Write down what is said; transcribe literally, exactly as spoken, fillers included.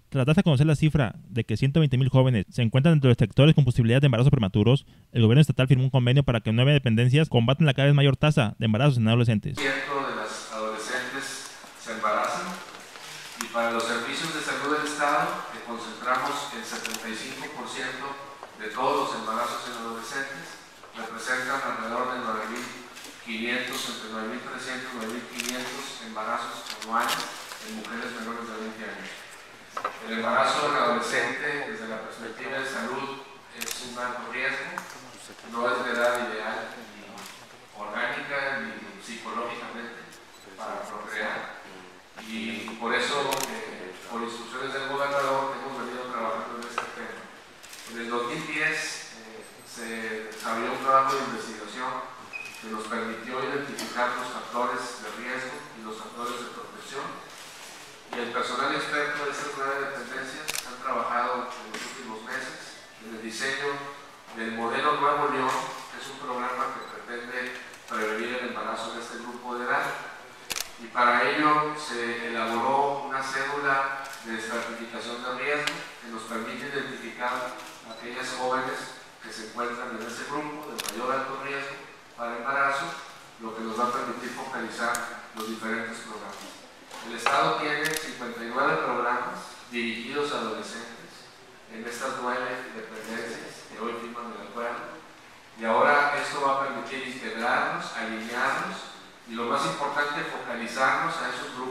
Tras darse a conocer la cifra de que ciento veinte mil jóvenes se encuentran dentro de sectores con posibilidad de embarazos prematuros, el gobierno estatal firmó un convenio para que nueve dependencias combaten la cada vez mayor tasa de embarazos en adolescentes. El ciento de las adolescentes se embarazan y para los servicios de salud del Estado que concentramos el setenta y cinco por ciento de todos los embarazos en adolescentes, representan alrededor de nueve mil quinientos, entre nueve mil trescientos y nueve mil quinientos embarazos anuales en mujeres menores de veinte años. El embarazo en adolescente, desde la perspectiva de salud, es un alto riesgo, no es de edad ideal, ni orgánica, ni psicológicamente, para procrear. Y por eso, eh, por instrucciones del gobernador, hemos venido trabajando en este tema. En el dos mil diez eh, se desarrolló un trabajo de investigación que nos permitió identificar los factores de riesgo y los factores de protección. Y el personal experto de estas nueve dependencias han trabajado en los últimos meses en el diseño del modelo Nuevo León, que es un programa que pretende prevenir el embarazo en este grupo de edad. Y para ello se elaboró una cédula de estratificación de riesgo que nos permite identificar a aquellas jóvenes que se encuentran en ese grupo de mayor alto riesgo para embarazo, lo que nos va a permitir focalizar los diferentes programas. El Estado tiene cincuenta y nueve programas dirigidos a adolescentes en estas nueve dependencias que hoy firman el acuerdo, y ahora esto va a permitir integrarnos, alinearnos y, lo más importante, focalizarnos a esos grupos